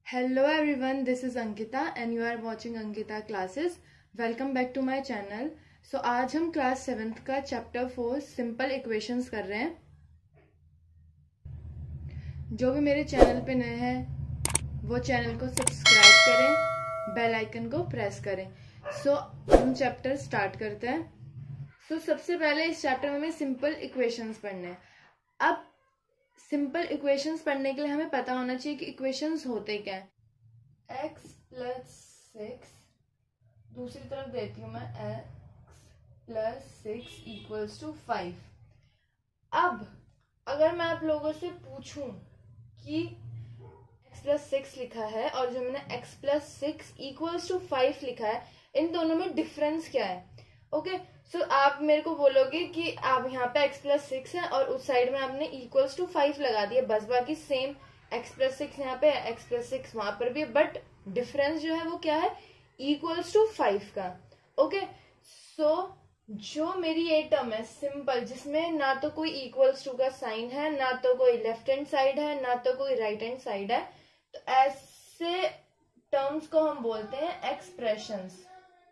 Hello everyone, this is Ankita and you are watching Ankita classes. Welcome back to my channel. So आज हम class 7th का chapter 4 simple equations कर रहे हैं. जो भी मेरे चैनल पे नए हैं वो चैनल को सब्सक्राइब करें, बेल आइकन को प्रेस करें. सो हम चैप्टर स्टार्ट करते हैं. सो सबसे पहले इस चैप्टर में हमें सिंपल इक्वेशंस पढ़ने हैं. अब सिंपल इक्वेशंस पढ़ने के लिए हमें पता होना चाहिए कि इक्वेशंस होते क्या है. x प्लस 6, दूसरी तरफ देती हूँ मैं x प्लस 6 इक्वल्स टू 5. अब अगर मैं आप लोगों से पूछूं कि x प्लस 6 लिखा है और जो मैंने x प्लस 6 इक्वल्स टू 5 लिखा है, इन दोनों में डिफरेंस क्या है? ओके, सो आप मेरे को बोलोगे कि आप यहाँ पे x प्लस 6 है और उस साइड में आपने इक्वल्स टू 5 लगा दिया, बस बाकी सेम x प्लस 6 यहाँ पे है, x प्लस 6 वहां पर भी है, बट डिफरेंस जो है वो क्या है? इक्वल्स टू 5 का. ओके, सो जो मेरी ये टर्म है सिंपल, जिसमें ना तो कोई इक्वल्स टू का साइन है, ना तो कोई लेफ्ट हैंड साइड है, ना तो कोई राइट हैंड साइड है, तो ऐसे टर्म्स को हम बोलते हैं एक्सप्रेशंस.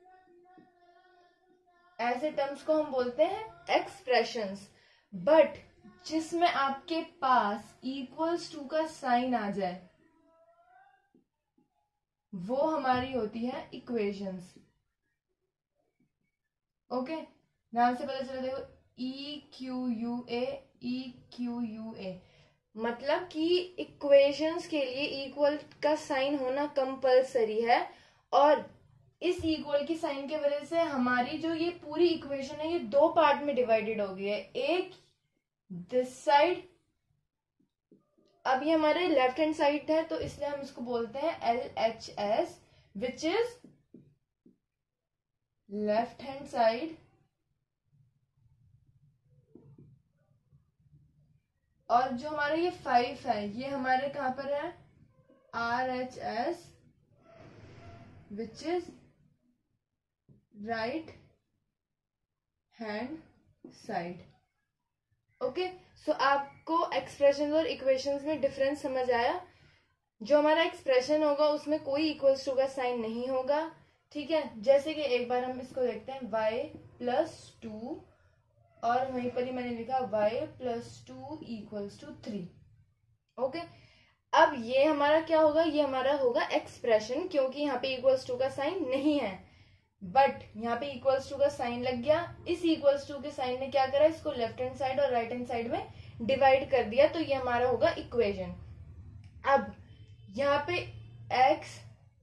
ऐसे टर्म्स को हम बोलते हैं एक्सप्रेशंस. बट जिसमें आपके पास इक्वल्स टू का साइन आ जाए वो हमारी होती है इक्वेशंस. ओके, नाम से पता चला, देखो EQUA मतलब कि इक्वेशंस के लिए इक्वल का साइन होना कंपलसरी है. और इस इक्वल की साइन के वजह से हमारी जो ये पूरी इक्वेशन है ये दो पार्ट में डिवाइडेड हो गई है. एक दिस साइड, अब ये हमारे लेफ्ट हैंड साइड है तो इसलिए हम इसको बोलते हैं LHS, which is left hand side. और जो हमारा ये 5 है ये हमारे कहां पर है? RHS, which is right hand side. Okay, so आपको एक्सप्रेशन और इक्वेशंस में डिफरेंस समझ आया. जो हमारा एक्सप्रेशन होगा उसमें कोई इक्वल्स टू का साइन नहीं होगा. ठीक है, जैसे कि एक बार हम इसको देखते हैं, y प्लस 2 और वहीं पर ही मैंने लिखा y plus 2 equals to 3. Okay, अब ये हमारा क्या होगा? ये हमारा होगा एक्सप्रेशन, क्योंकि यहाँ पे इक्वल्स टू का साइन नहीं है. बट यहाँ पे इक्वल्स टू का साइन लग गया. इस इक्वल्स टू के साइन ने क्या करा? इसको लेफ्ट हैंड साइड और राइट हैंड साइड में डिवाइड कर दिया, तो ये हमारा होगा इक्वेशन. अब यहाँ पे x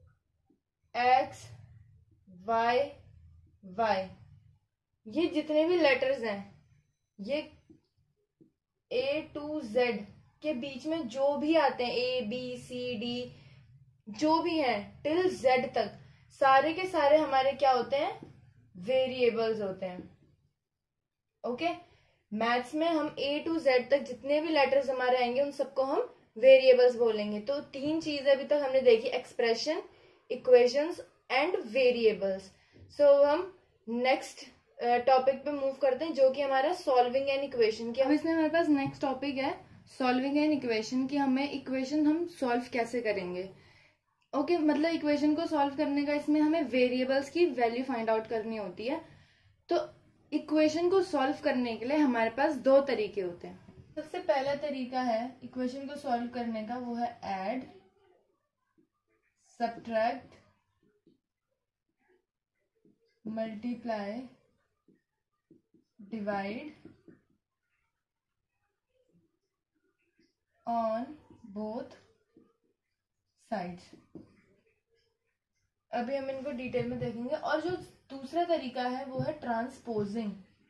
y y ये जितने भी लेटर्स हैं, ये A to Z के बीच में जो भी आते हैं, A B C D जो भी हैं टिल Z तक, सारे के सारे हमारे क्या होते हैं? वेरिएबल्स होते हैं. ओके, मैथ्स में हम A to Z तक जितने भी लेटर्स हमारे आएंगे उन सबको हम वेरिएबल्स बोलेंगे. तो तीन चीजें अभी तक हमने देखी, expression, equations and variables. So हम नेक्स्ट टॉपिक पे मूव करते हैं, जो कि हमारा सॉल्विंग एन इक्वेशन की. अब इसमें हमारे पास नेक्स्ट टॉपिक है सॉल्विंग एन इक्वेशन की. हमें इक्वेशन हम सॉल्व कैसे करेंगे? ओके, मतलब इक्वेशन को सॉल्व करने का इसमें हमें वेरिएबल्स की वैल्यू फाइंड आउट करनी होती है. तो इक्वेशन को सॉल्व करने के लिए हमारे पास दो तरीके होते हैं. सबसे पहला तरीका है इक्वेशन को सॉल्व करने का, वो है add, subtract, multiply, divide on both sides. अभी हम इनको डिटेल में देखेंगे. और जो दूसरा तरीका है वो है ट्रांसपोजिंग.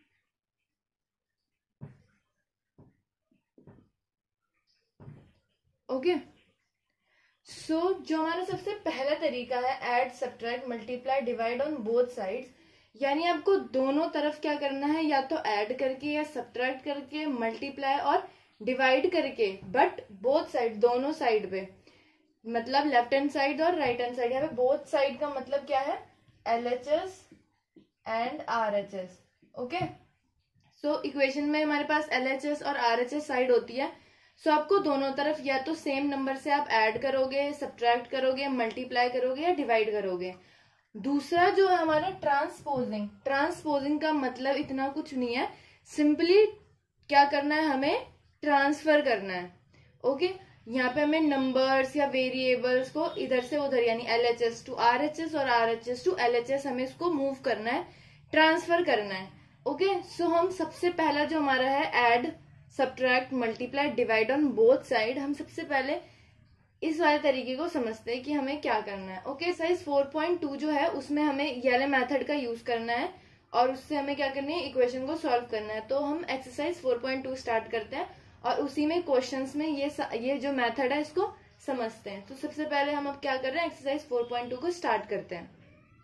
ओके, सो जो हमारा सबसे पहला तरीका है add, subtract, multiply, divide on both sides, यानी आपको दोनों तरफ क्या करना है? या तो ऐड करके या सब्ट्रैक्ट करके, मल्टीप्लाई और डिवाइड करके, बट बोथ साइड, दोनों साइड पे, मतलब लेफ्ट हैंड साइड और राइट हैंड साइड. यहाँ पे बोथ साइड का मतलब क्या है? LHS एंड RHS. ओके, सो इक्वेशन में हमारे पास LHS और RHS साइड होती है. सो आपको दोनों तरफ या तो सेम नंबर से आप ऐड करोगे, सब्ट्रैक्ट करोगे, मल्टीप्लाई करोगे या डिवाइड करोगे। दूसरा जो है हमारा ट्रांसपोजिंग। ट्रांसपोजिंग का मतलब इतना कुछ नहीं है, सिंपली क्या करना है, हमें ट्रांसफर करना है। ओके, यहाँ पे हमें नंबर्स या वेरिएबल्स को इधर से उधर यानी LHS टू RHS और RHS टू LHS हमें इसको मूव करना है, ट्रांसफर करना है। ओके, सो हम सबसे पहला जो हमारा है add, subtract, multiply, divide on both side, हम सबसे पहले इस वाले तरीके को समझते हैं कि हमें क्या करना है। ओके, एक्सरसाइज 4.2 जो है उसमें हमें ये वाले मेथड का यूज करना है और उससे हमें क्या करना है, इक्वेशन को सॉल्व करना है। तो हम एक्सरसाइज 4.2 स्टार्ट करते हैं और उसी में क्वेश्चंस में ये जो मेथड है इसको समझते हैं। तो सबसे पहले हम अब क्या कर रहे हैं, एक्सरसाइज 4.2 को स्टार्ट करते हैं।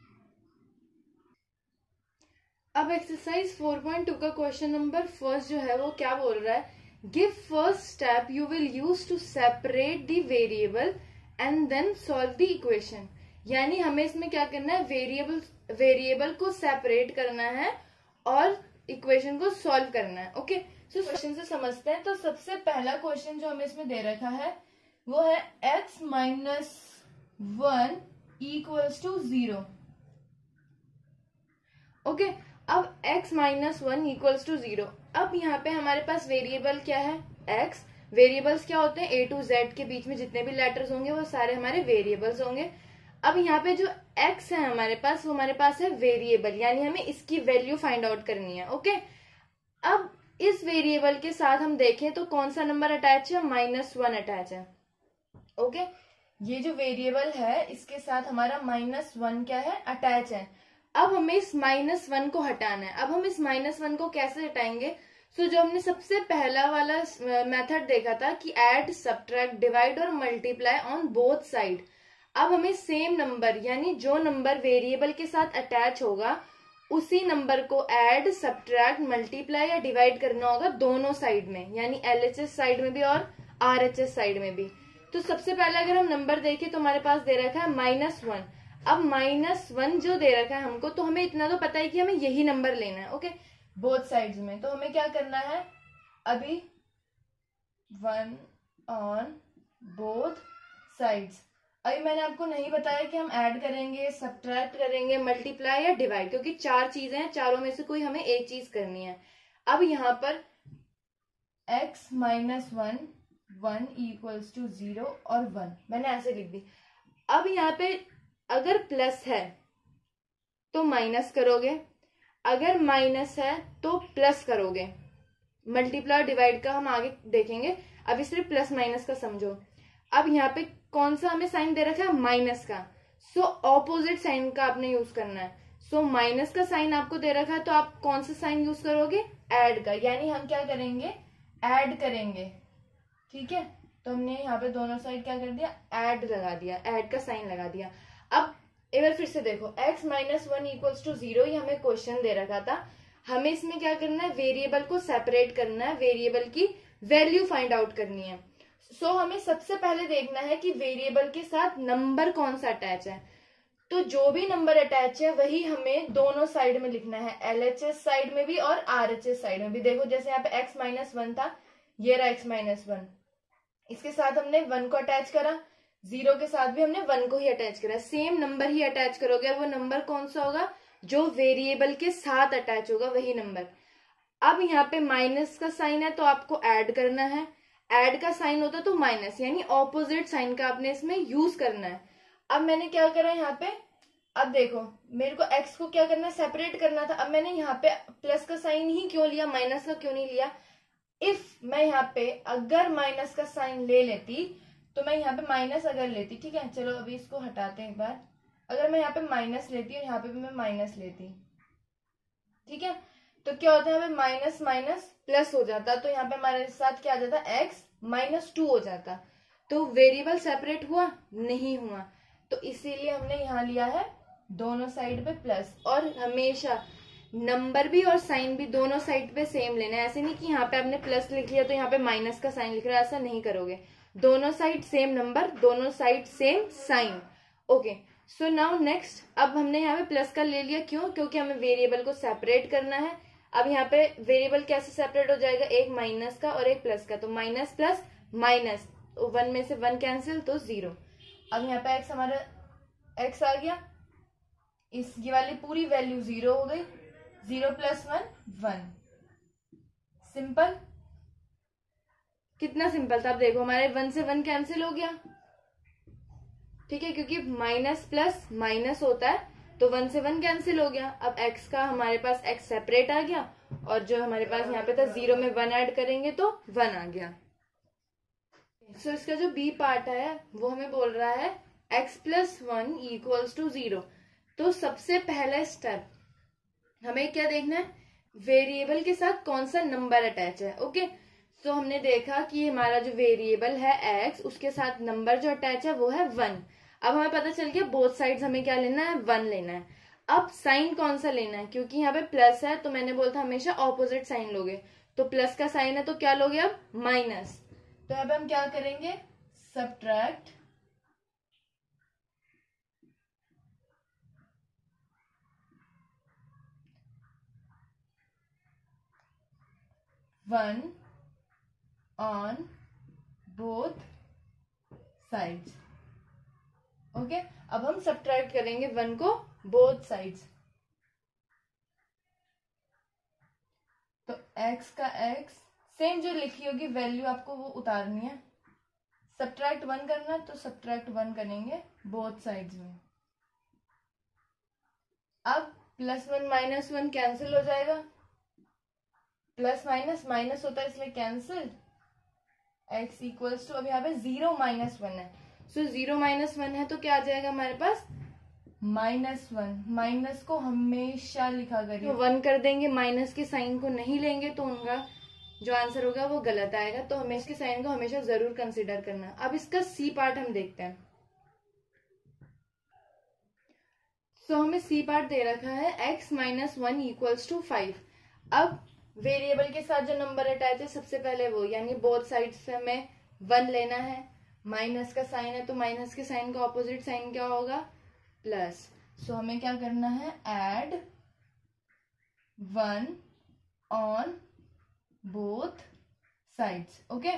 अब एक्सरसाइज 4.2 का क्वेश्चन नंबर फर्स्ट जो है वो क्या बोल रहा है, give first step you will use to separate the variable and then solve the equation. यानी हमें इसमें क्या करना है, वेरिएबल को सेपरेट करना है और इक्वेशन को सॉल्व करना है। ओके, सो क्वेश्चन से समझते हैं। तो सबसे पहला क्वेश्चन जो हमें इसमें दे रखा है वो है x minus 1 equals to 0। Okay, अब x माइनस 1 इक्वल्स टू 0। अब यहाँ पे हमारे पास वेरिएबल क्या है, x। वेरिएबल्स क्या होते हैं, A to Z के बीच में जितने भी लेटर्स होंगे वो सारे हमारे वेरिएबल्स होंगे। अब यहाँ पे जो x है हमारे पास, वो हमारे पास है वेरिएबल, यानी हमें इसकी वैल्यू फाइंड आउट करनी है। ओके, अब इस वेरिएबल के साथ हम देखें तो कौन सा नंबर अटैच है, -1 अटैच है। ओके, ये जो वेरिएबल है इसके साथ हमारा -1 क्या है, अटैच है। अब हमें इस -1 को हटाना है। अब हम इस -1 को कैसे हटाएंगे, सो जो हमने सबसे पहला वाला मेथड देखा था कि ऐड, सब्ट्रैक्ट, डिवाइड और मल्टीप्लाई ऑन बोथ साइड। अब हमें सेम नंबर यानी जो नंबर वेरिएबल के साथ अटैच होगा उसी नंबर को ऐड, सब्ट्रैक्ट, मल्टीप्लाई या डिवाइड करना होगा दोनों साइड में, यानी LHS साइड में भी और RHS साइड में भी। तो सबसे पहले अगर हम नंबर देखें तो हमारे पास दे रखा है -1। अब -1 जो दे रखा है हमको, तो हमें इतना तो पता है कि हमें यही नंबर लेना है। ओके, बोथ साइड्स में। तो हमें क्या करना है, अभी 1 ऑन बोथ साइड्स। अभी मैंने आपको नहीं बताया कि हम ऐड करेंगे, सब्ट्रैक्ट करेंगे, मल्टीप्लाई या डिवाइड, क्योंकि 4 चीजें हैं, चारों में से कोई हमें एक चीज करनी है। अब यहाँ पर x माइनस 1 इक्वल्स टू 0 और 1 मैंने ऐसे लिख दी। अब यहाँ पे अगर प्लस है तो माइनस करोगे, अगर माइनस है तो प्लस करोगे। मल्टीप्लाई डिवाइड का हम आगे देखेंगे, अभी सिर्फ प्लस माइनस का समझो। अब यहाँ पे कौन सा हमें साइन दे रखा है, माइनस का। सो ऑपोजिट साइन का आपने यूज करना है। सो माइनस का साइन आपको दे रखा है तो आप कौन सा साइन यूज करोगे, ऐड का, यानी हम क्या करेंगे, ऐड करेंगे। ठीक है, तो हमने यहाँ पे दोनों साइड क्या कर दिया, ऐड लगा दिया, ऐड का साइन लगा दिया। अब एक बार फिर से देखो, x माइनस 1 इक्वल्स टू 0, ये हमें क्वेश्चन दे रखा था। हमें इसमें क्या करना है, वेरिएबल को सेपरेट करना है, वेरिएबल की वैल्यू फाइंड आउट करनी है। सो हमें सबसे पहले देखना है कि वेरिएबल के साथ नंबर कौन सा अटैच है। तो जो भी नंबर अटैच है वही हमें दोनों साइड में लिखना है, LHS साइड में भी और RHS साइड में भी। देखो जैसे यहाँ पे x माइनस 1 था, ये रहा x माइनस 1, इसके साथ हमने 1 को अटैच करा, 0 के साथ भी हमने 1 को ही अटैच करा। सेम नंबर ही अटैच करोगे और वो नंबर कौन सा होगा, जो वेरिएबल के साथ अटैच होगा वही नंबर। अब यहाँ पे माइनस का साइन है तो आपको ऐड करना है, ऐड का साइन होता तो माइनस, यानी ऑपोजिट साइन का आपने इसमें यूज करना है। अब मैंने क्या करा यहाँ पे, अब देखो मेरे को x को क्या करना है, सेपरेट करना था। अब मैंने यहाँ पे प्लस का साइन ही क्यों लिया, माइनस का क्यों नहीं लिया। इफ मैं यहाँ पे अगर माइनस का साइन ले लेती तो मैं यहाँ पे माइनस अगर लेती, ठीक है, चलो अभी इसको हटाते हैं एक बार। अगर मैं यहाँ पे माइनस लेती और यहाँ पे भी मैं माइनस लेती, ठीक है, तो क्या होता है, यहाँ पे माइनस माइनस प्लस हो जाता, तो यहाँ पे हमारे साथ क्या आ जाता, x माइनस 2 हो जाता। तो वेरिएबल सेपरेट हुआ, नहीं हुआ, तो इसीलिए हमने यहाँ लिया है दोनों साइड पे प्लस। और हमेशा नंबर भी और साइन भी दोनों साइड पे सेम लेना है। ऐसे नहीं कि यहाँ पे आपने प्लस लिख लिया तो यहाँ पे माइनस का साइन लिख रहा है, ऐसा नहीं करोगे। दोनों साइड सेम नंबर, दोनों side same sign. Okay, so now next, अब हमने यहाँ पे प्लस का ले लिया, क्यों, क्योंकि हमें वेरिएबल को सेपरेट करना है। अब यहाँ पे वेरिएबल कैसे सेपरेट हो जाएगा, एक माइनस का और एक प्लस का, तो माइनस प्लस माइनस, 1 में से 1 कैंसिल तो 0। अब यहाँ पे x हमारा x आ गया, इस ये वाली पूरी वैल्यू 0 हो गई, 0 + 1 1। सिंपल, कितना सिंपल था। अब देखो हमारे 1 से 1 कैंसिल हो गया, ठीक है, क्योंकि माइनस प्लस माइनस होता है तो 1 से 1 कैंसिल हो गया। अब x का हमारे पास x सेपरेट आ गया, और जो हमारे पास यहाँ पे था 0 में 1 ऐड करेंगे तो 1 आ गया। सो इसका जो b पार्ट है वो हमें बोल रहा है x + 1 = 0। तो सबसे पहला स्टेप हमें क्या देखना है, वेरिएबल के साथ कौन सा नंबर अटैच है। ओके, तो हमने देखा कि हमारा जो वेरिएबल है x, उसके साथ नंबर जो अटैच है वो है 1। अब हमें पता चल गया बोथ साइड्स हमें क्या लेना है, 1 लेना है। अब साइन कौन सा लेना है, क्योंकि यहाँ पे प्लस है तो मैंने बोला था हमेशा ऑपोजिट साइन लोगे, तो प्लस का साइन है तो क्या लोगे अब, माइनस। तो अब हम क्या करेंगे, subtract 1 on both sides. Okay, अब हम सब्ट्रैक्ट करेंगे 1 को बोथ साइड्स। तो x का x सेम जो लिखी होगी वैल्यू आपको वो उतारनी है, सब्ट्रैक्ट 1 करना है तो सब्ट्रैक्ट 1 करेंगे बोथ साइड्स में। अब +1 - 1 कैंसिल हो जाएगा, प्लस माइनस माइनस होता है इसलिए कैंसिल, x = अब यहाँ पे 0 - 1 है, सो 0 - 1 है तो क्या आ जाएगा हमारे पास, -1। माइनस को हमेशा लिखा करिए, 1 कर देंगे, माइनस के साइन को नहीं लेंगे तो उनका जो आंसर होगा वो गलत आएगा, तो हमें इसके साइन को हमेशा जरूर कंसीडर करना। अब इसका सी पार्ट हम देखते हैं। सो हमें सी पार्ट दे रखा है x - 1 = 5। अब वेरिएबल के साथ जो नंबर अटैच है सबसे पहले वो, यानी बोथ साइड से हमें 1 लेना है, माइनस का साइन है तो माइनस के साइन का ऑपोजिट साइन क्या होगा, प्लस। सो हमें क्या करना है, add 1 on both sides. Okay,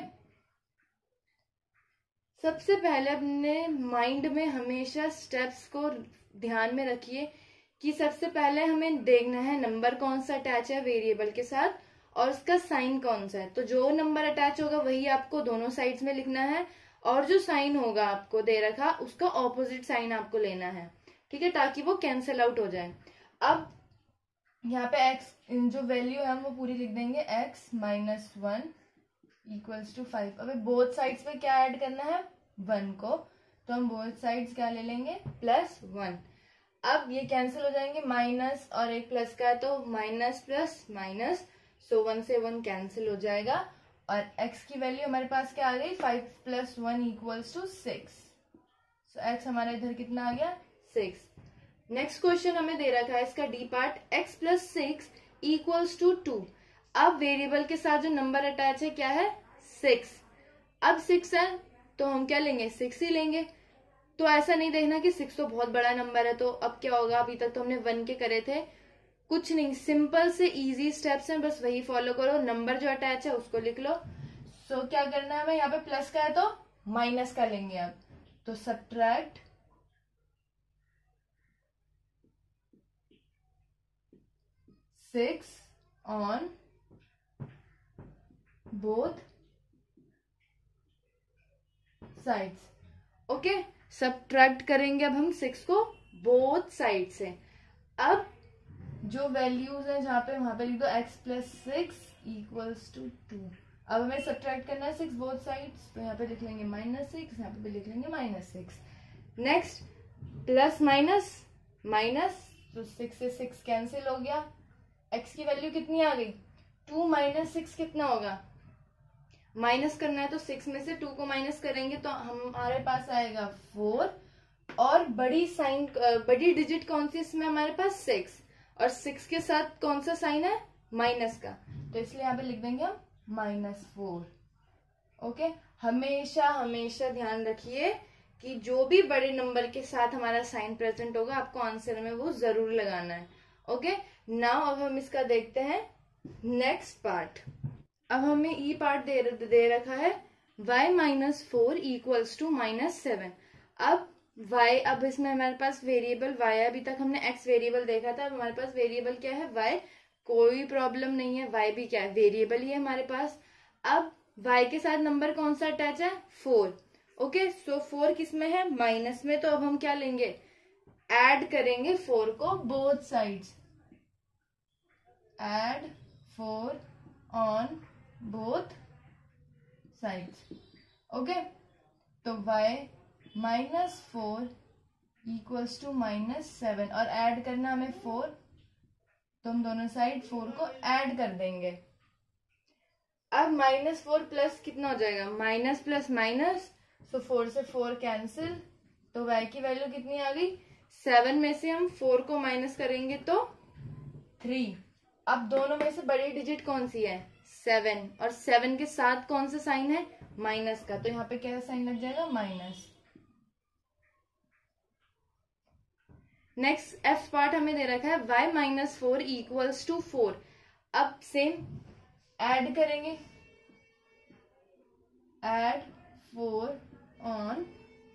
सबसे पहले अपने माइंड में हमेशा स्टेप्स को ध्यान में रखिए कि सबसे पहले हमें देखना है नंबर कौन सा अटैच है वेरिएबल के साथ और उसका साइन कौन सा है। तो जो नंबर अटैच होगा वही आपको दोनों साइड्स में लिखना है, और जो साइन होगा आपको दे रखा उसका ऑपोजिट साइन आपको लेना है, ठीक है, ताकि वो कैंसिल आउट हो जाए। अब यहाँ पे x जो वैल्यू है हम वो पूरी लिख देंगे, x - 1 = 5। अबे बोथ साइड्स पे क्या ऐड करना है, 1 को, तो हम बोथ साइड्स क्या ले लेंगे, +1। अब ये कैंसिल हो जाएंगे, माइनस और एक प्लस का है तो माइनस प्लस माइनस, सो 1 से 1 कैंसिल हो जाएगा, और x की वैल्यू हमारे पास क्या आ गई, 5 + 1 = 6। सो x हमारा इधर कितना आ गया, 6। नेक्स्ट क्वेश्चन हमें दे रखा है इसका डी पार्ट, x + 6 = 2। अब वेरिएबल के साथ जो नंबर अटैच है क्या है, 6। अब 6 है तो हम क्या लेंगे, 6 ही लेंगे। तो ऐसा नहीं देखना कि 6 तो बहुत बड़ा नंबर है तो अब क्या होगा, अभी तक तो हमने 1 के करे थे, कुछ नहीं, सिंपल से इजी स्टेप्स हैं, बस वही फॉलो करो, नंबर जो अटैच है उसको लिख लो। सो क्या करना है हमें, यहाँ पे प्लस का है तो माइनस का लेंगे। अब तो subtract 6 on both sides. Okay, subtract करेंगे अब हम 6 को बोथ साइड से। अब जो वैल्यूज है जहां पे वहां पे लिख दो x + 6 = 2। अब हमें सब्ट्रैक्ट करना है 6 बोथ साइड्स, तो यहाँ पे लिख लेंगे -6, यहाँ पे भी लिख लेंगे -6। नेक्स्ट प्लस माइनस माइनस, तो 6 से 6 कैंसिल हो गया, x की वैल्यू कितनी आ गई, 2 - 6 कितना होगा, माइनस करना है तो 6 में से 2 को माइनस करेंगे तो हमारे पास आएगा 4, और बड़ी डिजिट कौन सी इसमें हमारे पास 6, और 6 के साथ कौन सा साइन है, माइनस का, तो इसलिए यहाँ पे लिख देंगे हम -4। ओके, हमेशा हमेशा ध्यान रखिए कि जो भी बड़े नंबर के साथ हमारा साइन प्रेजेंट होगा आपको आंसर में वो जरूर लगाना है। ओके, नाउ अब हम इसका देखते हैं नेक्स्ट पार्ट। अब हमें ई पार्ट दे रखा है y माइनस 4 इक्वल्स टू -7। अब y, अब इसमें हमारे पास वेरिएबल y है, अभी तक हमने x वेरिएबल देखा था, अब हमारे पास वेरिएबल क्या है y, कोई प्रॉब्लम नहीं है, y भी क्या है वेरिएबल ही है हमारे पास। अब y के साथ नंबर कौन सा अटैच है 4, ओके। सो 4 किस में है माइनस में, तो अब हम क्या लेंगे ऐड करेंगे 4 को both sides, add 4 on both sides, okay. तो y -4 इक्वल्स टू -7 और ऐड करना हमें 4, तो हम दोनों साइड 4 को ऐड कर देंगे। अब -4 प्लस कितना हो जाएगा माइनस प्लस माइनस, तो 4 से 4 कैंसिल, तो y की वैल्यू कितनी आ गई 7 में से हम 4 को माइनस करेंगे तो 3। अब दोनों में से बड़ी डिजिट कौन सी है 7, और 7 के साथ कौन सा साइन है माइनस का, तो यहाँ पे क्या साइन लग जाएगा माइनस। नेक्स्ट f पार्ट हमें दे रखा है y -4 इक्वल्स टू 4। अब सेम ऐड करेंगे, ऐड 4 ऑन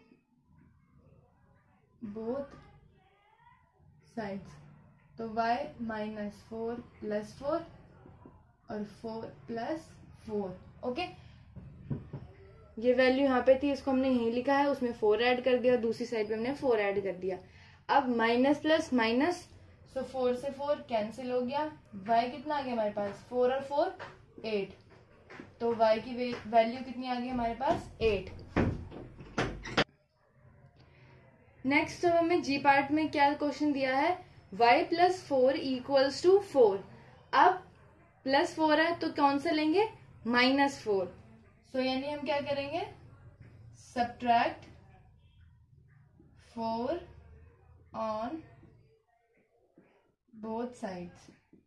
बोथ साइड्स, तो y -4 प्लस 4 और 4 प्लस 4, ओके। ये वैल्यू यहाँ पे थी, इसको हमने यहीं लिखा है, उसमें 4 ऐड कर दिया, दूसरी साइड पे हमने 4 ऐड कर दिया। अब माइनस प्लस माइनस, सो 4 से 4 कैंसिल हो गया, y कितना आ गया हमारे पास 4 और 4 8, तो y की वैल्यू कितनी आ गई हमारे पास 8। नेक्स्ट अब हमें जी पार्ट में क्या क्वेश्चन दिया है y +4 इक्वल्स टू 4। अब +4 है तो कौन सा लेंगे -4, सो यानी हम क्या करेंगे subtract 4 on both sides,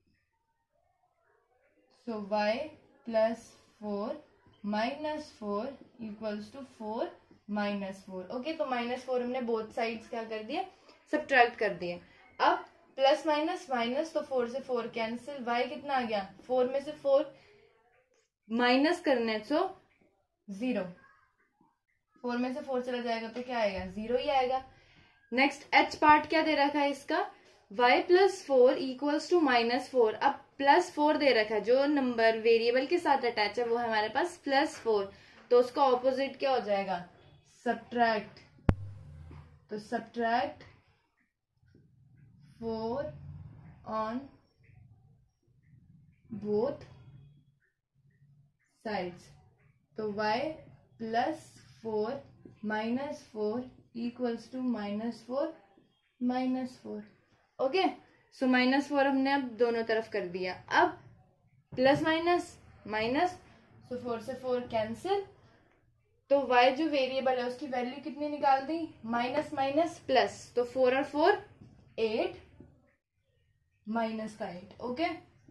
so y +4 -4 equals to 4 -4, okay. तो -4 हमने बोथ साइड्स क्या कर दिए सब्ट्रैक्ट कर दिए। अब प्लस माइनस माइनस, तो 4 से 4 कैंसिल, y कितना आ गया 4 में से 4 माइनस करने, सो 0, 4 में से 4 चला जाएगा तो क्या आएगा 0 ही आएगा। नेक्स्ट h पार्ट क्या दे रखा है इसका y +4 इक्वल्स टू -4। अब +4 दे रखा है, जो नंबर वेरिएबल के साथ अटैच है वो है हमारे पास +4, तो उसका ऑपोजिट क्या हो जाएगा सब्ट्रैक्ट, तो सब्ट्रैक्ट 4 ऑन बोथ साइड्स, तो y +4 -4 equals to -4, okay. So -4 हमने अब दोनों तरफ कर दिया। अब प्लस माइनस माइनस, सो 4 से 4 कैंसिल, तो y जो वेरिएबल है उसकी वैल्यू कितनी निकाल दी माइनस माइनस प्लस, तो 4 और 4 8 -8, ओके।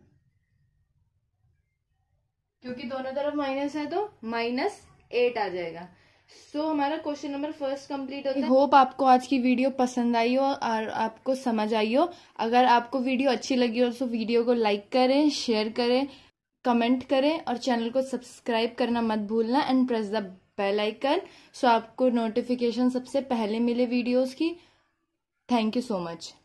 क्योंकि दोनों तरफ माइनस है तो -8 आ जाएगा। सो हमारा क्वेश्चन नंबर फर्स्ट कंप्लीट होता है। होप आपको आज की वीडियो पसंद आई हो और आपको समझ आई हो। अगर आपको वीडियो अच्छी लगी हो तो वीडियो को लाइक करें, शेयर करें, कमेंट करें और चैनल को सब्सक्राइब करना मत भूलना and press the bell icon, so आपको नोटिफिकेशन सबसे पहले मिले वीडियोस की। Thank you so much.